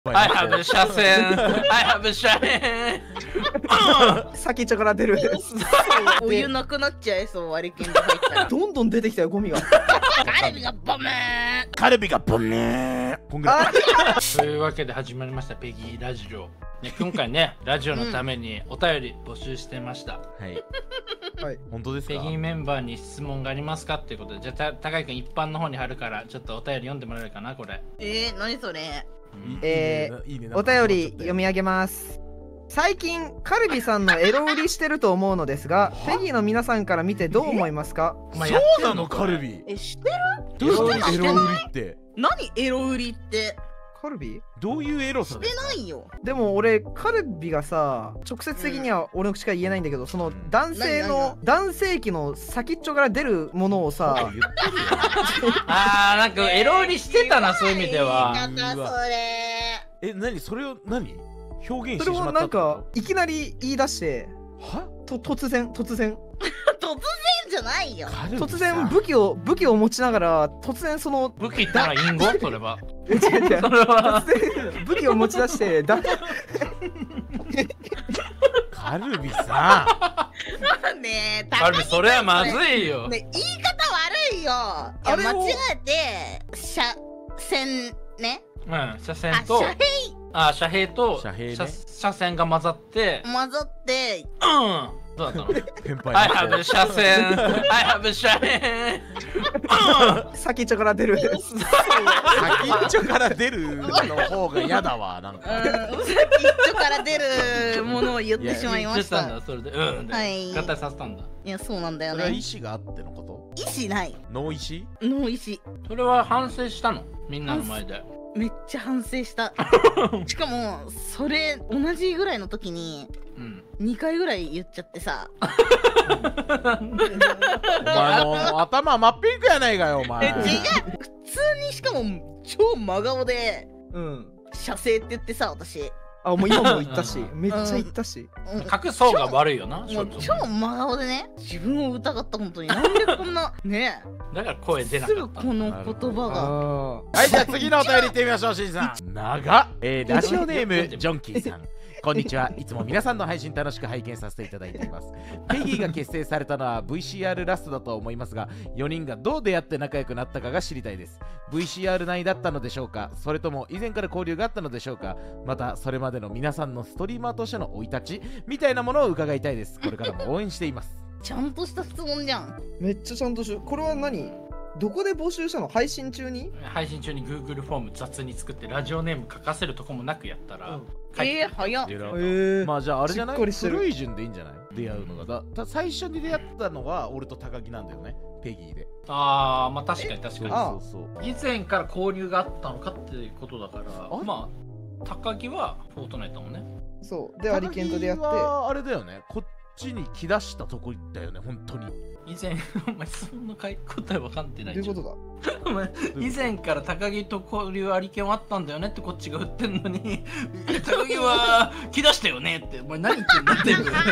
I have a 車線 I have a 車線先っちょから出る。 お湯なくなっちゃいそう、割り券が入ったら。 どんどん出てきたよ、ゴミが。 カルビがボムー。 カルビがボンねー。こんぐらい。 というわけで始まりましたペギーラジオ、ね、今回ねラジオのためにお便り募集してました、 はい。 はい。 本当ですか。 ペギーメンバーに質問がありますかっていうことで、じゃあ高井くん一般の方に貼るからちょっとお便り読んでもらえるかなこれ。 何それ。 いいねお便り読み上げます。最近カルビさんのエロ売りしてると思うのですが、ペギーの皆さんから見てどう思いますか？ そうなのカルビ。 知ってる？ どうしてエロ売りって。 何エロ売りって？ カルビ？ どういうエロさしてないよ。 でも俺カルビがさ、直接的には俺の口から言えないんだけど、その男性器の先っちょから出るものをさ、 なんかエロ売りしてたな、そういう意味では。 それ。 何それを何表現しそれをてしまった。 なんかいきなり言い出して、 は？ 突然突然じゃないよ。 突然武器を持ちながら突然その武器ったら隠語それは。 違うそれは突然武器を持ち出してカルビさねえ、 カルビそれはまずいよ。 ね、言い方悪いよ。間違えて車線ね。 うん、車線と車兵と車線が混ざってどうだったの？ 先輩 I have a 車線 I have a 車線先っちょから出る。 先っちょから出るの方が嫌だわ。なんか先っちょから出るものを言ってしまいました。 言ってたんだそれで。 はい。 合体させたんだ。 いや、そうなんだよそれはね。 意思があってのこと？ 意思ない。 ノー意思？ノー意思。 それは反省したの？みんなの前で。 めっちゃ反省した。しかもそれ同じぐらいの時に2回ぐらい言っちゃってさ。 お前の頭真っピンクやないかよお前。 違う、普通にしかも超真顔で射精って言ってさ、私。 あ、もう今も言ったし、めっちゃ言ったし。 隠そうが悪いよな。 もう超真顔でね、自分を疑った本当に。なんでこんなね。 だから声出なかった。 すぐこの言葉が。 はい、じゃあ次のお便り行ってみましょう。しんさん。長っ。ラジオネームジョンキーさん。こんにちは。いつも皆さんの配信楽しく拝見させていただいています。ペギーが結成されたのは VCR ラストだと思いますが、4人がどう出会って仲良くなったかが知りたいです。VCR 内だったのでしょうか、それとも以前から交流があったのでしょうか、またそれまでの皆さんのストリーマーとしての生い立ちみたいなものを伺いたいです。これからも応援しています。 ちゃんとした質問じゃん。 めっちゃちゃんとこれは何？どこで募集したの？配信中に Google フォーム雑に作ってラジオネーム書かせるとこもなくやったら、 早っ。 まあじゃああれじゃない？ 古い順でいいんじゃない？出会うのが最初に出会ったのは俺と高木なんだよね、ペギーで。 まあ確かにそう以前から交流があったのかっていうことだから、まあ高木はフォートナイトもね。 そうでアリケンと出会って、 あれだよね、こっちに来だしたとこだよね、本当に。 以前お前そんな答え分かってないじゃん。 どういうことだ？ お前以前から高木と交流ありけんあったんだよねってこっちが振ってんのに高木は来だしたよねって、お前何言ってんだ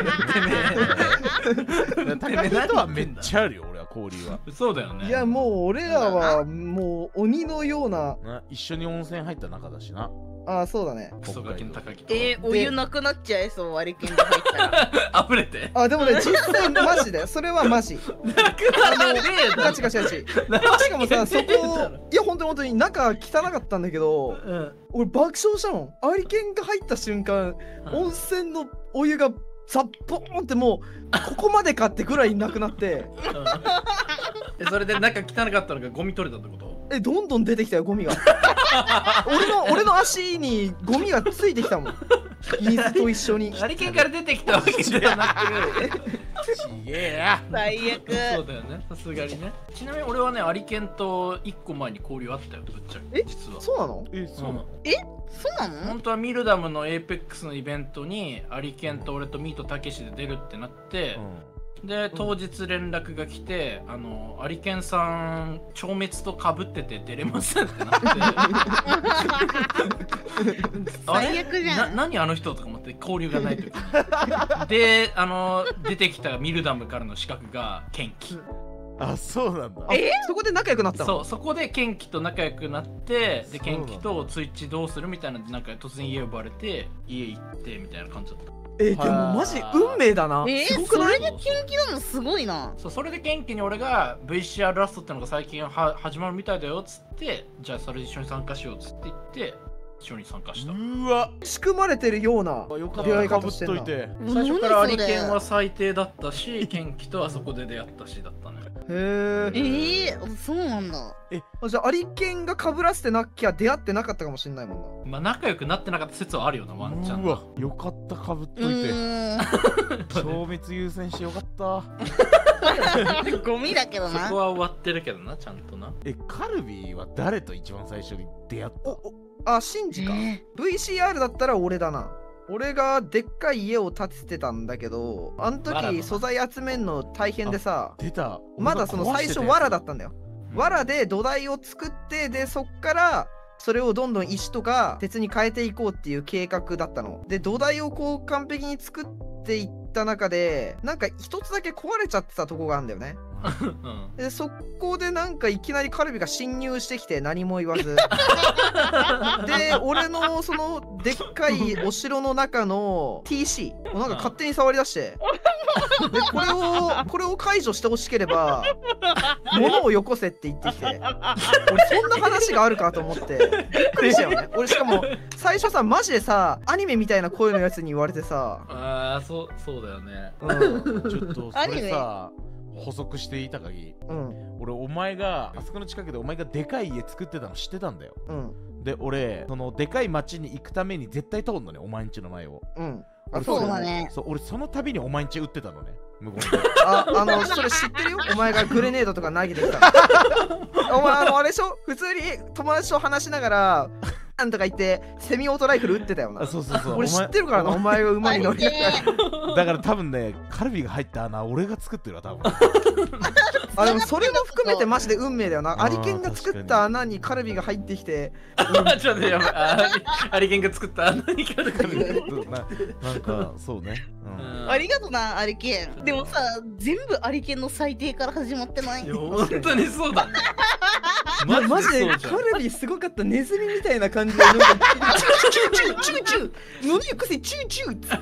って高木とはめっちゃあるよ、俺は交流は。 そうだよね。 いやもう俺らはもう鬼のような一緒に温泉入った仲だしな。 ああそうだね。 クソガキの高木と。 お湯なくなっちゃいそう、割り券が入ったら。 溢れて。 あでもね実際マジでそれはマジ。ガチガチガチ。しかもさ、そこいや本当に中汚かったんだけど、俺爆笑したもん。アリケンが入った瞬間、温泉のお湯がザッポーンってもうここまでかってぐらいなくなって。 それで中汚かったのがゴミ取れたってこと？ どんどん出てきたよゴミが。俺の足にゴミがついてきたもん。水と一緒に。 アリケンから出てきたわけではなく。 ちげえや。 最悪。 そうだよね、さすがにね。ちなみに俺はね、アリケンと1個前に交流あったよ、ぶっちゃけ。実は。 そうなの？ そうなの？ 本当はミルダムのエーペックスのイベントにアリケンと俺とミートたけしで出るってなって、で当日連絡が来て、アリケンさん超滅とかぶってて出れませんってなって最悪じゃん。 何あの人とか思って交流がない時にで出てきたミルダムからの資格がケンキ。 あ、そうなんだ。 そこで仲良くなったの？ そう、そこでケンキと仲良くなって、でケンキとツイッチどうするみたいなで、なんか突然家呼ばれて家行ってみたいな感じだった。 でもマジ運命だな。すごくない？ それでケンキなのすごいな。 そう、それでケンキに俺が VCR ラストってのが最近始まるみたいだよっつって、じゃあそれ一緒に参加しようっつって言って一緒に参加した。 うわ、 仕組まれてるような出会い方してんな。 最初からアリケンは最低だったし、ケンキとはそこで出会ったしだったね。 へえ。 そうなんだ。 じゃあアリケンが被らせてなきゃ出会ってなかったかもしれないもんな。 まあ仲良くなってなかった説はあるよな、ワンチャン。 うわ、よかった、かぶっといて。消滅優先してよかった。 ゴミだけどな。 そこは終わってるけどな、ちゃんとな。 カルビーは誰と一番最初に出会った？ あ、シンジか。VCR だったら俺だな。俺がでっかい家を建ててたんだけど、あの時素材集めんの大変でさ、 出た。 まだその最初藁だったんだよ。藁で土台を作って、でそっからそれをどんどん石とか鉄に変えていこうっていう計画だったの。で土台をこう完璧に作っていった中で、なんか一つだけ壊れちゃってたとこがあるんだよね。でそこでなんかいきなりカルビが侵入してきて何も言わずで、俺のそのでっかいお城の中の TC をなんか勝手に触り出して、でこれを解除してほしければ物をよこせって言ってきて、俺そんな話があるかと思ってびっくりしたよね。俺しかも最初さ、マジでさアニメみたいな声のやつに言われてさ、 ああ、そうだよね。 ちょっとそれさ補足していた限り、俺お前があそこの近くでお前がでかい家作ってたの知ってたんだよ。で俺そのでかい町に行くために絶対通るのね、お前んちの前を。 そうだね。 そう、俺その度にお前んち撃ってたのね、無言で。 それ知ってるよ。お前がグレネードとか投げてきたお前あれでしょ、普通に友達と話しながらなんとか言ってセミオートライフル撃ってたよな。 そう俺知ってるからな、お前が馬に乗りながら。だから多分ね、カルビが入った穴俺が作ってるわ多分。 でもそれも含めてマジで運命だよな。アリケンが作った穴にカルビが入ってきて、 ちょっとやばい。アリケンが作った穴にカルビなんかそうね。 ありがとな、アリケン。でもさ、全部アリケンの最低から始まってない？ 本当にそうだね。 マジでカルビすごかった。ネズミみたいな感じでなんかチューチューチューチュー飲みよくせチューチューっつって。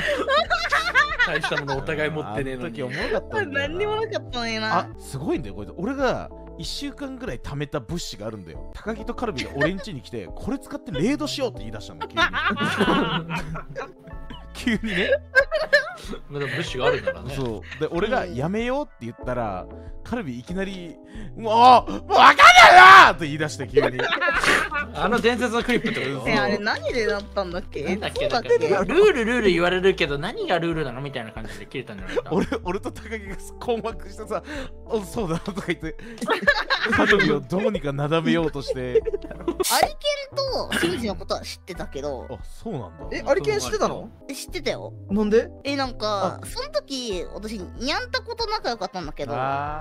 大したものお互い持ってねえのに。 時おもろかったんだよな。 何にもなかったねな。 すごいんだよこれ。俺が1週間ぐらい貯めた物資があるんだよ。高木とカルビが俺ん家に来てこれ使ってレイドしようって言い出したの急にね。 まだ物資があるからね。 そうで俺がやめようって言ったら、カルビいきなりもう分かんないなって言い出して急に。 あの伝説のクリップってこと？ あれ何でなったんだっけ？ ルール言われるけど何がルールなのみたいな感じで切れたんじゃないか。 俺と高木が困惑してさ、そうだとか言ってカルビをどうにかなだめようとして。 アリケンとシンジのことは知ってたけど。 そうなんだ。 アリケン知ってたの？ 知ってたよ。 なんで？ なんかその時私ニャンタコと仲良かったんだけど、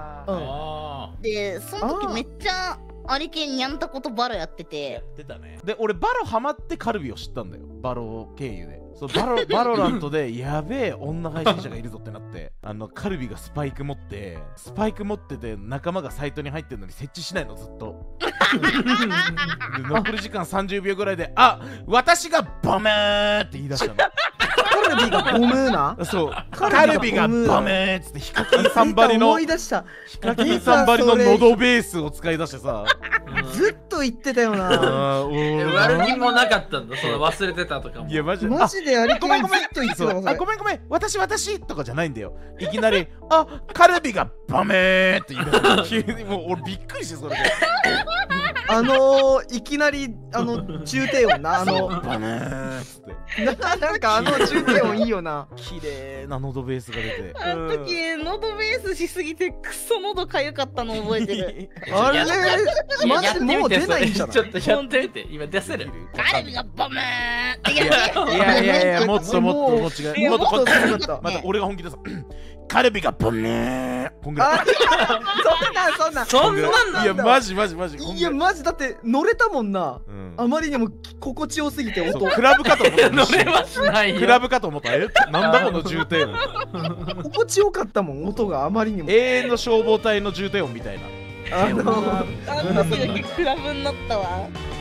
でその時めっちゃアリケンニャンタコとバロやってて。 やってたね。 で俺バロハマってカルビを知ったんだよ、バロ経由で。そうバロラントでやべえ女配信者がいるぞってなって、カルビがスパイク持ってて仲間がサイトに入ってるのに設置しないのずっと。で残り時間30秒ぐらいで私がボムーって言い出したの。 カルビがボムーな。 そうカルビがボムーっつってヒカキンさんばりの思い出した。 ヒカキンさんばりの喉ベースを使い出してさ、 ずっと言ってたよな。 悪気もなかったんだ、それ忘れてたとかも。 いやマジでアリケンずっと言ってたわ。 ごめん私とかじゃないんだよ。いきなりカルビがボムーって言い出した急に。もう俺びっくりして、それでいきなり重低音な、 ボムーっつってなんか重低音いいよな。 綺麗な喉ベースが出て、 あの時喉ベースしすぎてクソ喉かゆかったの覚えてる。 あれマジもう出ないんじゃない？ ちょっとやってみて。今出せる？ カルビがボムーっていやもっともっと違う。 もっとすごかった。 また俺が本気でさカルビがボムーこんぐらい。 そんなんいやマジ。 いやマジだって乗れたもんな。あまりにも心地よすぎて音。 クラブかと思った。 乗れはしないよ。 クラブかと思った。なんだこの重低音。 心地よかったもん音があまりにも。 永遠の消防隊の重低音みたいな。 あの時だけクラブになったわ。